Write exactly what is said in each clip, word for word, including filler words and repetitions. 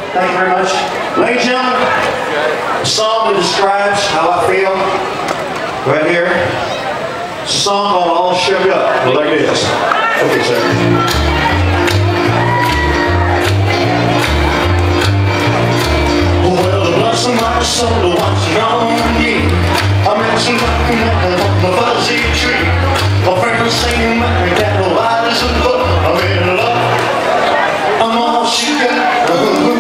Thank you very much. Ladies and gentlemen, a song that describes how I feel right here. It's a song called All Shook Up. Well, like this. Okay, sir. Well, the blossom my soul to watch it on me. I met somebody on the fuzzy tree. My friends sing my dad, wide as a book. I'm in love. I'm all shook up.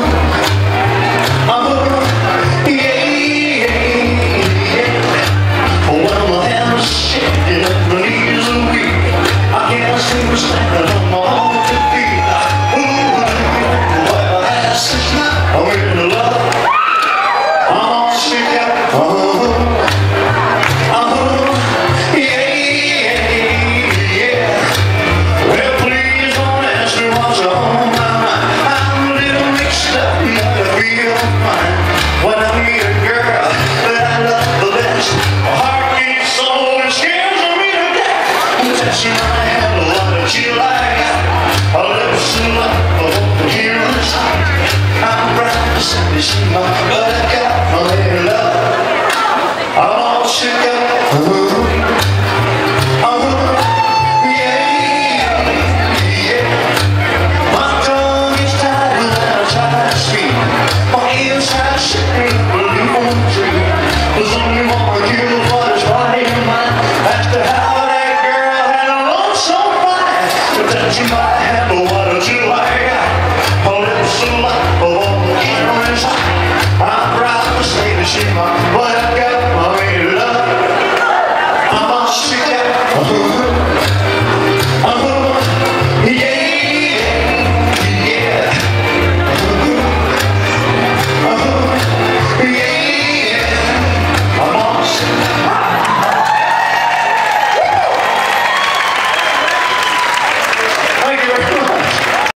I'm a, yeah, yeah, yeah. Well, my hands are shaking and my knees are weak. I can't seem to stand on my own feet. Ooh, well, that's it now. I'm in love. I'm all shook up. Uh-huh. Uh-huh. Yeah, yeah, yeah. Well, please don't ask me what's on my mind. I'm a little mixed up, but I feel fine when I meet a girl that I love the best. My heart beats so it scares me to death. That she might have a lot of chill I got. A little soon up, I hope to hear her song. I'm proud to say she might, but I got my little love. I'm all shook up. Uh-huh. Uh-huh. Yeah, yeah. My tongue is tied when I try to speak. My inside shaking up a leaf on the tree. There's only one molecule for this body of mine. As to how that girl had a love so fine, but that she might have a water too like I got. A little so light, but all the air inside. I'm proud to say that she might, but I got my love. I'm all shook up.